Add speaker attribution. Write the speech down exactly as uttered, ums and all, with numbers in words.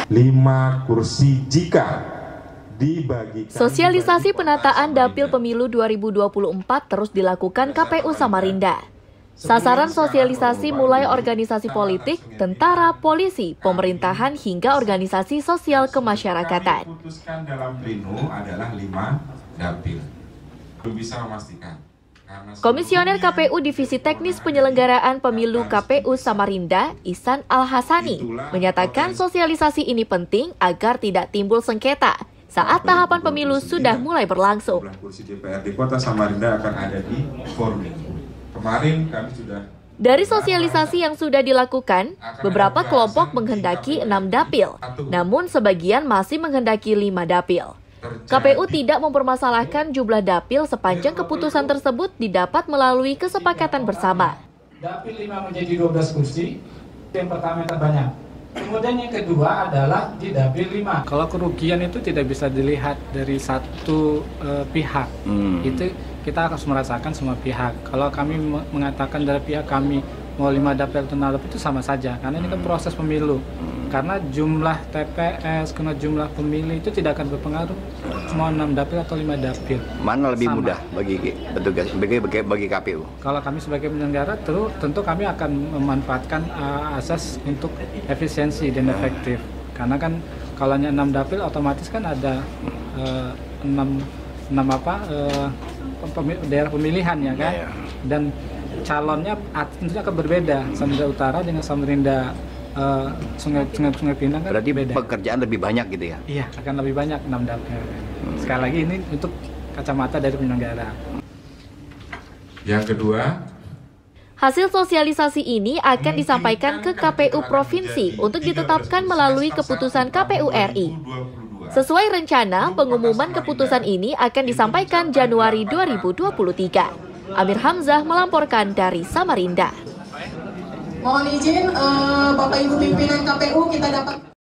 Speaker 1: lima kursi jika dibagi.
Speaker 2: Sosialisasi penataan dapil pemilu dua ribu dua puluh empat terus dilakukan K P U Samarinda. Sasaran sosialisasi mulai organisasi politik, tentara, polisi, pemerintahan, hingga organisasi sosial kemasyarakatan.
Speaker 1: Yang diputuskan dalam pleno adalah lima dapil. Belum bisa memastikan.
Speaker 2: Komisioner K P U Divisi Teknis Penyelenggaraan Pemilu K P U Samarinda, Ihsan Al-Hasani, menyatakan sosialisasi ini penting agar tidak timbul sengketa saat tahapan pemilu sudah mulai berlangsung.
Speaker 1: Kursi D P R di Kota Samarinda akan ada di forum ini. Kemarin kami sudah.
Speaker 2: Dari sosialisasi yang sudah dilakukan, beberapa kelompok menghendaki enam dapil, namun sebagian masih menghendaki lima dapil. K P U tidak mempermasalahkan jumlah dapil sepanjang keputusan tersebut didapat melalui kesepakatan bersama.
Speaker 3: Dapil lima menjadi dua belas kursi, yang pertama yang terbanyak. Kemudian yang kedua adalah di dapil lima.
Speaker 4: Kalau kerugian itu tidak bisa dilihat dari satu uh, pihak, hmm. itu kita harus merasakan semua pihak. Kalau kami mengatakan dari pihak kami mau lima dapil atau enam dapil itu sama saja, karena ini kan proses pemilu. Karena jumlah T P S, karena jumlah pemilih itu tidak akan berpengaruh mau enam dapil atau lima dapil.
Speaker 5: Mana lebih
Speaker 4: sama.
Speaker 5: mudah bagi petugas bagi, bagi, bagi K P U?
Speaker 4: Kalau kami sebagai penyelenggara tentu, tentu kami akan memanfaatkan uh, asas untuk efisiensi dan efektif. Karena kan kalau hanya enam dapil otomatis kan ada uh, enam enam apa uh, daerah pemilihan ya kan, yeah, yeah. Dan calonnya tentunya akan berbeda. Samarinda Utara dengan Samarinda uh, Sungai Sungai Sungai Pinang kan.
Speaker 5: Berarti
Speaker 4: beda.
Speaker 5: Pekerjaan lebih banyak gitu ya?
Speaker 4: Iya, akan lebih banyak enam dapil. Hmm. Sekali lagi ini untuk kacamata dari penyelenggara.
Speaker 1: Yang kedua,
Speaker 2: hasil sosialisasi ini akan disampaikan ke K P U Provinsi untuk ditetapkan melalui keputusan K P U R I. Sesuai rencana, pengumuman keputusan ini akan disampaikan Januari dua ribu dua puluh tiga. Amir Hamzah melaporkan dari Samarinda.
Speaker 6: Mohon izin, uh, Bapak Ibu pimpinan K P U, kita dapat